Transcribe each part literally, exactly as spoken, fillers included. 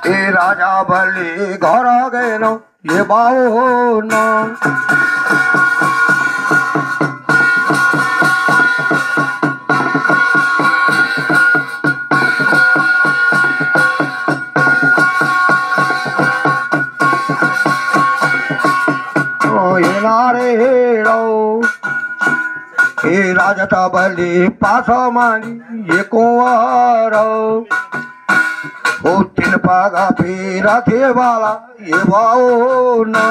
ए राजा बलि घर गए नो ये बाओ न ये नारे रो ये राजा बलि पास मानी ये कुंवर ओ तिन पागा फेरा थे वाला ये वाओ न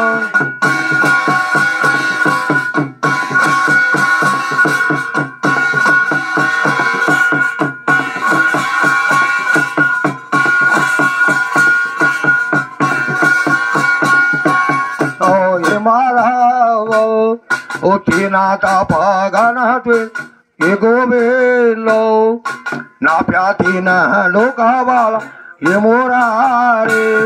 ओ ये मारा ओ तीनाता पगना ते ये गोविंदो ना प्याती न लोका वाला ये मोरा रे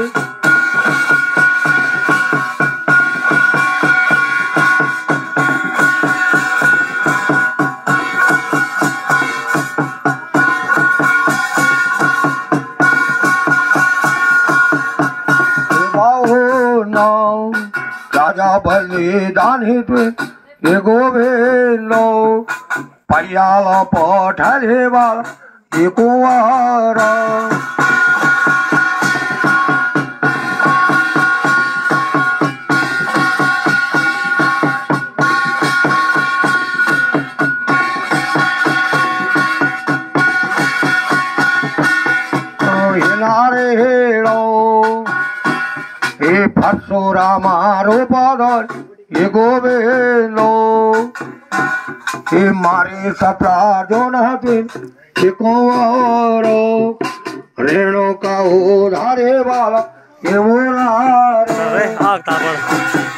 राजा बलिदानी ते ये गोविंदो परियाल पठाले वाला ये कुंवर ये परशुरामा रूप ये गोविंदो ये मारे सत्रह जो दिन ये कुंवर रेणु का उधारे वाला ये मोरा रे